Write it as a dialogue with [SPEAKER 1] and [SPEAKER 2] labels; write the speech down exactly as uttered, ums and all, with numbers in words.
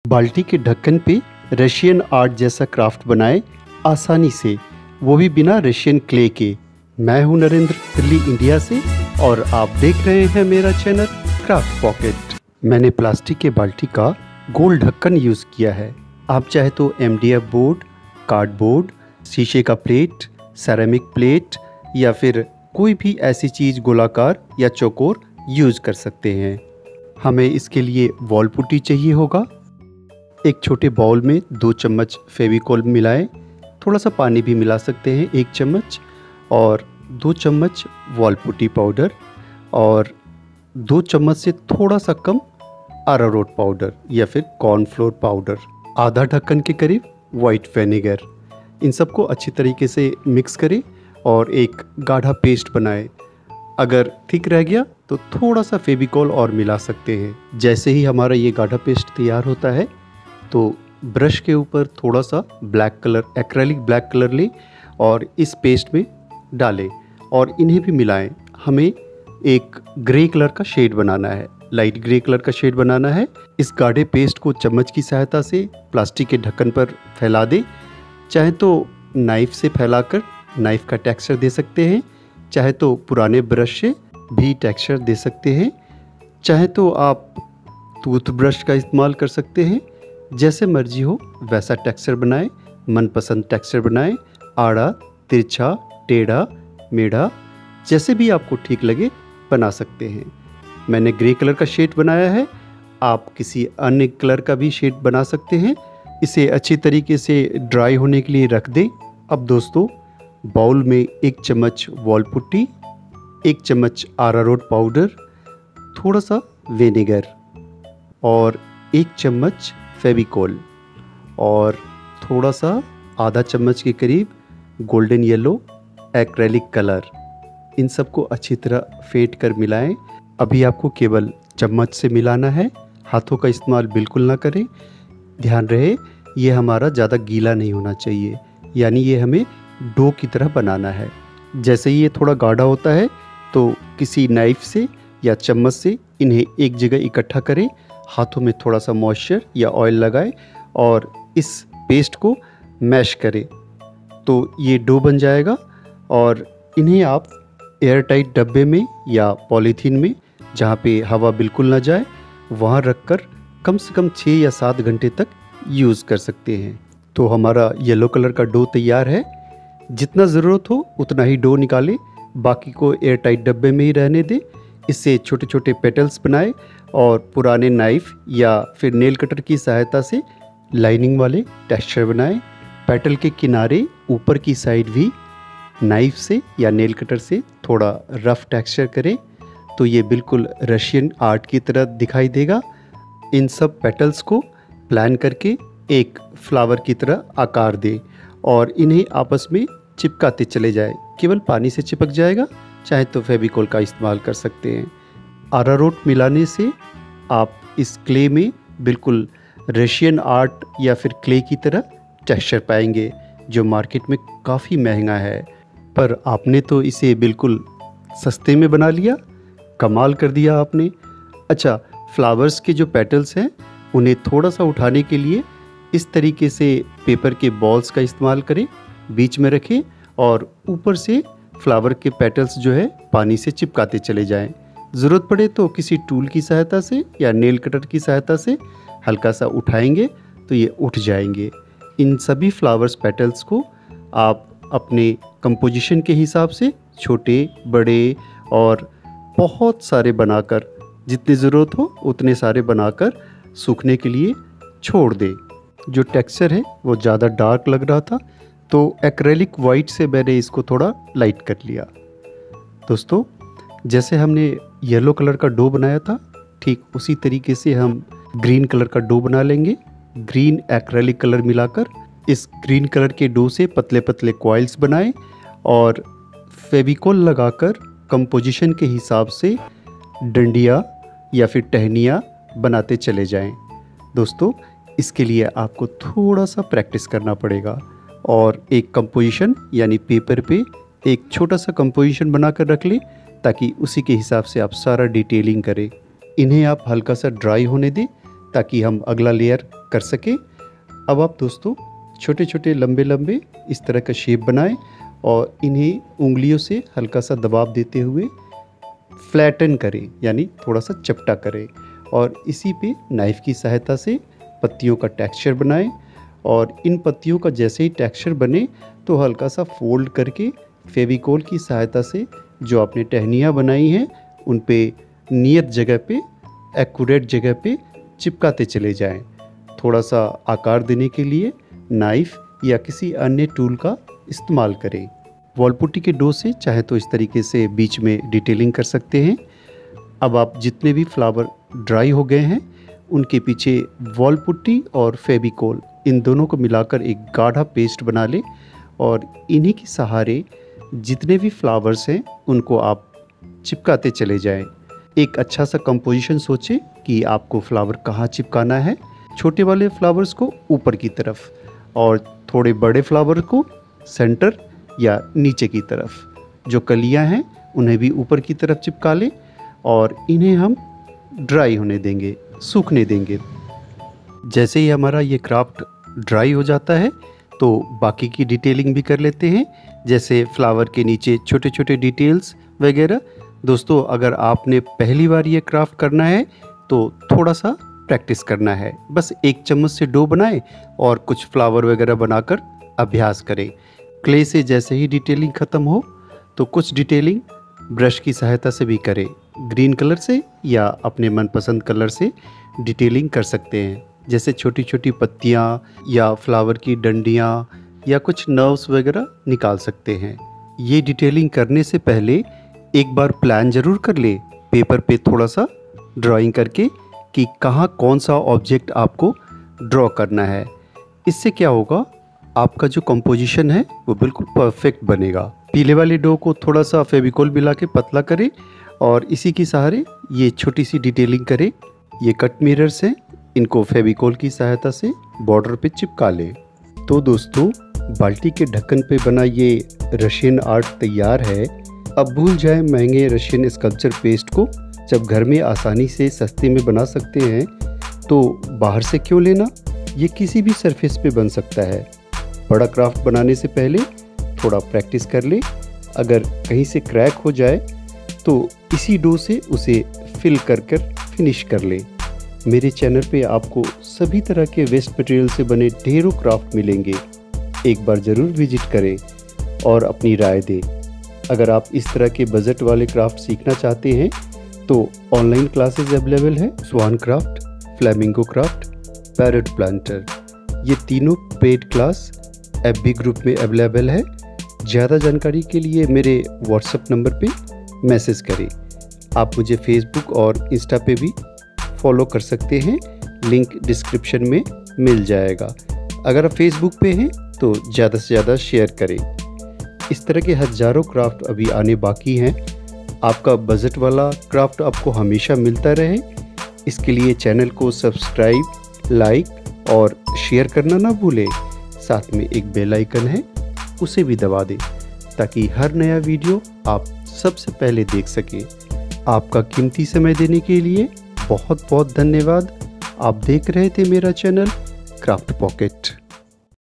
[SPEAKER 1] बाल्टी के ढक्कन पे रशियन आर्ट जैसा क्राफ्ट बनाए आसानी से, वो भी बिना रशियन क्ले के। मैं हूं नरेंद्र, दिल्ली इंडिया से, और आप देख रहे हैं मेरा चैनल क्राफ्ट पॉकेट। मैंने प्लास्टिक के बाल्टी का गोल ढक्कन यूज़ किया है। आप चाहे तो M D F board, cardboard, शीशे का प्लेट, सेरेमिक प्लेट या फिर कोई भी ऐसी चीज़ गोलाकार या चौकोर यूज़ कर सकते हैं। हमें इसके लिए वॉल पुट्टी चाहिए होगा। एक छोटे बाउल में दो चम्मच फेविकोल मिलाएं, थोड़ा सा पानी भी मिला सकते हैं एक चम्मच, और दो चम्मच वॉल पुट्टी पाउडर और दो चम्मच से थोड़ा सा कम अरारोट पाउडर या फिर कॉर्नफ्लोर पाउडर, आधा ढक्कन के करीब वाइट विनेगर। इन सबको अच्छी तरीके से मिक्स करें और एक गाढ़ा पेस्ट बनाएं। अगर थिक रह गया तो थोड़ा सा फेविकोल और मिला सकते हैं। जैसे ही हमारा ये गाढ़ा पेस्ट तैयार होता है तो ब्रश के ऊपर थोड़ा सा black colour, acrylic black colour लें और इस पेस्ट में डालें और इन्हें भी मिलाएं। हमें एक ग्रे कलर का शेड बनाना है, लाइट ग्रे कलर का शेड बनाना है। इस गाढ़े पेस्ट को चम्मच की सहायता से प्लास्टिक के ढक्कन पर फैला दें। चाहे तो नाइफ़ से फैलाकर नाइफ़ का टेक्सचर दे सकते हैं, चाहे तो पुराने ब्रश से भी टेक्सचर दे सकते हैं, चाहे तो आप टूथब्रश का इस्तेमाल कर सकते हैं। जैसे मर्जी हो वैसा टेक्सचर बनाएं, मनपसंद टेक्सचर बनाएं। आड़ा, तिरछा, टेढ़ा, मेढ़ा, जैसे भी आपको ठीक लगे बना सकते हैं। मैंने ग्रे कलर का शेड बनाया है, आप किसी अन्य कलर का भी शेड बना सकते हैं। इसे अच्छी तरीके से ड्राई होने के लिए रख दें। अब दोस्तों, बाउल में एक चम्मच वॉल पुट्टी, एक चम्मच अरारोट पाउडर, थोड़ा सा विनेगर और एक चम्मच फेविकोल और थोड़ा सा आधा चम्मच के करीब गोल्डन येलो एक्रेलिक कलर, इन सबको अच्छी तरह फेंट कर मिलाएं। अभी आपको केवल चम्मच से मिलाना है, हाथों का इस्तेमाल बिल्कुल ना करें। ध्यान रहे ये हमारा ज़्यादा गीला नहीं होना चाहिए, यानी ये हमें डो की तरह बनाना है। जैसे ही ये थोड़ा गाढ़ा होता है तो किसी नाइफ़ से या चम्मच से इन्हें एक जगह इकट्ठा करें, हाथों में थोड़ा सा मॉइस्चर या ऑयल लगाएं और इस पेस्ट को मैश करें तो ये डो बन जाएगा। और इन्हें आप एयर टाइट डब्बे में या पॉलीथीन में, जहाँ पे हवा बिल्कुल ना जाए, वहाँ रखकर कम से कम छः या सात घंटे तक यूज़ कर सकते हैं। तो हमारा येलो कलर का डो तैयार है। जितना ज़रूरत हो उतना ही डो निकालें, बाकी को एयर टाइट डब्बे में ही रहने दें। इससे छोटे छोटे पेटल्स बनाएं और पुराने नाइफ़ या फिर नेल कटर की सहायता से लाइनिंग वाले टेक्सचर बनाएं। पेटल के किनारे ऊपर की साइड भी नाइफ़ से या नेल कटर से थोड़ा रफ टेक्सचर करें तो ये बिल्कुल रशियन आर्ट की तरह दिखाई देगा। इन सब पेटल्स को प्लान करके एक फ्लावर की तरह आकार दें और इन्हें आपस में चिपकाते चले जाए। केवल पानी से चिपक जाएगा, चाहे तो फेविकोल का इस्तेमाल कर सकते हैं। अरारोट मिलाने से आप इस क्ले में बिल्कुल रशियन आर्ट या फिर क्ले की तरह टेक्सचर पाएंगे, जो मार्केट में काफ़ी महंगा है। पर आपने तो इसे बिल्कुल सस्ते में बना लिया, कमाल कर दिया आपने। अच्छा, फ्लावर्स के जो पेटल्स हैं उन्हें थोड़ा सा उठाने के लिए इस तरीके से पेपर के बॉल्स का इस्तेमाल करें, बीच में रखें और ऊपर से फ्लावर के पेटल्स जो है पानी से चिपकाते चले जाएं। ज़रूरत पड़े तो किसी टूल की सहायता से या नेल कटर की सहायता से हल्का सा उठाएंगे तो ये उठ जाएंगे। इन सभी फ्लावर्स पेटल्स को आप अपने कंपोजिशन के हिसाब से छोटे, बड़े और बहुत सारे बनाकर, जितनी ज़रूरत हो उतने सारे बनाकर सूखने के लिए छोड़ दें। जो टेक्सचर है वो ज़्यादा डार्क लग रहा था तो एक्रेलिक वाइट से मैंने इसको थोड़ा लाइट कर लिया। दोस्तों, जैसे हमने येलो कलर का डो बनाया था, ठीक उसी तरीके से हम ग्रीन कलर का डो बना लेंगे। ग्रीन एक्रेलिक कलर मिलाकर इस ग्रीन कलर के डो से पतले पतले कॉइल्स बनाएं और फेविकोल लगाकर कंपोजिशन के हिसाब से डंडिया या फिर टहनियाँ बनाते चले जाएं। दोस्तों, इसके लिए आपको थोड़ा सा प्रैक्टिस करना पड़ेगा और एक कंपोजिशन यानी पेपर पे एक छोटा सा कंपोजिशन बनाकर रख लें ताकि उसी के हिसाब से आप सारा डिटेलिंग करें। इन्हें आप हल्का सा ड्राई होने दें ताकि हम अगला लेयर कर सकें। अब आप दोस्तों छोटे छोटे लंबे लंबे इस तरह का शेप बनाएं और इन्हें उंगलियों से हल्का सा दबाव देते हुए फ्लैटन करें, यानी थोड़ा सा चपटा करें, और इसी पे नाइफ़ की सहायता से पत्तियों का टेक्सचर बनाएं। और इन पत्तियों का जैसे ही टेक्सचर बने तो हल्का सा फोल्ड करके फेविकोल की सहायता से जो आपने टहनियाँ बनाई हैं उन पे नियत जगह पे, एक्यूरेट जगह पे चिपकाते चले जाएं। थोड़ा सा आकार देने के लिए नाइफ़ या किसी अन्य टूल का इस्तेमाल करें। वॉल पुट्टी के डो से चाहे तो इस तरीके से बीच में डिटेलिंग कर सकते हैं। अब आप जितने भी फ्लावर ड्राई हो गए हैं उनके पीछे वॉल पुट्टी और फेविकोल इन दोनों को मिलाकर एक गाढ़ा पेस्ट बना लें और इन्हीं के सहारे जितने भी फ्लावर्स हैं उनको आप चिपकाते चले जाएं। एक अच्छा सा कंपोजिशन सोचें कि आपको फ्लावर कहाँ चिपकाना है। छोटे वाले फ्लावर्स को ऊपर की तरफ और थोड़े बड़े फ्लावर को सेंटर या नीचे की तरफ। जो कलियां हैं उन्हें भी ऊपर की तरफ चिपका लें और इन्हें हम ड्राई होने देंगे, सूखने देंगे। जैसे ही हमारा ये क्राफ्ट ड्राई हो जाता है तो बाकी की डिटेलिंग भी कर लेते हैं, जैसे फ्लावर के नीचे छोटे छोटे डिटेल्स वगैरह। दोस्तों अगर आपने पहली बार ये क्राफ्ट करना है तो थोड़ा सा प्रैक्टिस करना है। बस एक चम्मच से डो बनाएं और कुछ फ्लावर वगैरह बनाकर अभ्यास करें। क्ले से जैसे ही डिटेलिंग ख़त्म हो तो कुछ डिटेलिंग ब्रश की सहायता से भी करें। ग्रीन कलर से या अपने मनपसंद कलर से डिटेलिंग कर सकते हैं, जैसे छोटी छोटी पत्तियाँ या फ्लावर की डंडियाँ या कुछ नर्व्स वगैरह निकाल सकते हैं। ये डिटेलिंग करने से पहले एक बार प्लान ज़रूर कर ले पेपर पे थोड़ा सा ड्राइंग करके कि कहाँ कौन सा ऑब्जेक्ट आपको ड्रॉ करना है। इससे क्या होगा, आपका जो कंपोजिशन है वो बिल्कुल परफेक्ट बनेगा। पीले वाले डो को थोड़ा सा फेविकोल मिला के पतला करें और इसी के सहारे ये छोटी सी डिटेलिंग करें। ये कट मिरर्स हैं, इनको फेविकोल की सहायता से बॉर्डर पे चिपका लें। तो दोस्तों बाल्टी के ढक्कन पे बना ये रशियन आर्ट तैयार है। अब भूल जाएं महंगे रशियन स्कल्पचर पेस्ट को, जब घर में आसानी से सस्ते में बना सकते हैं तो बाहर से क्यों लेना। ये किसी भी सरफेस पे बन सकता है। बड़ा क्राफ्ट बनाने से पहले थोड़ा प्रैक्टिस कर ले। अगर कहीं से क्रैक हो जाए तो इसी डो से उसे फिल कर कर फिनिश कर ले। मेरे चैनल पे आपको सभी तरह के वेस्ट मटेरियल से बने ढेरों क्राफ्ट मिलेंगे। एक बार ज़रूर विजिट करें और अपनी राय दें। अगर आप इस तरह के बजट वाले क्राफ्ट सीखना चाहते हैं तो ऑनलाइन क्लासेस अवेलेबल है। Swan craft, flamingo craft, parrot planter, ये तीनों paid class F B group में अवेलेबल है। ज़्यादा जानकारी के लिए मेरे व्हाट्सएप नंबर पे मैसेज करें। आप मुझे फेसबुक और इंस्टा पे भी फॉलो कर सकते हैं, लिंक डिस्क्रिप्शन में मिल जाएगा। अगर आप फेसबुक पे हैं तो ज़्यादा से ज़्यादा शेयर करें। इस तरह के हज़ारों क्राफ्ट अभी आने बाकी हैं। आपका बजट वाला क्राफ्ट आपको हमेशा मिलता रहे, इसके लिए चैनल को सब्सक्राइब, लाइक और शेयर करना ना भूलें। साथ में एक बेल आइकन है, उसे भी दबा दें ताकि हर नया वीडियो आप सबसे पहले देख सकें। आपका कीमती समय देने के लिए बहुत बहुत धन्यवाद। आप देख रहे थे मेरा चैनल क्राफ्ट पॉकेट।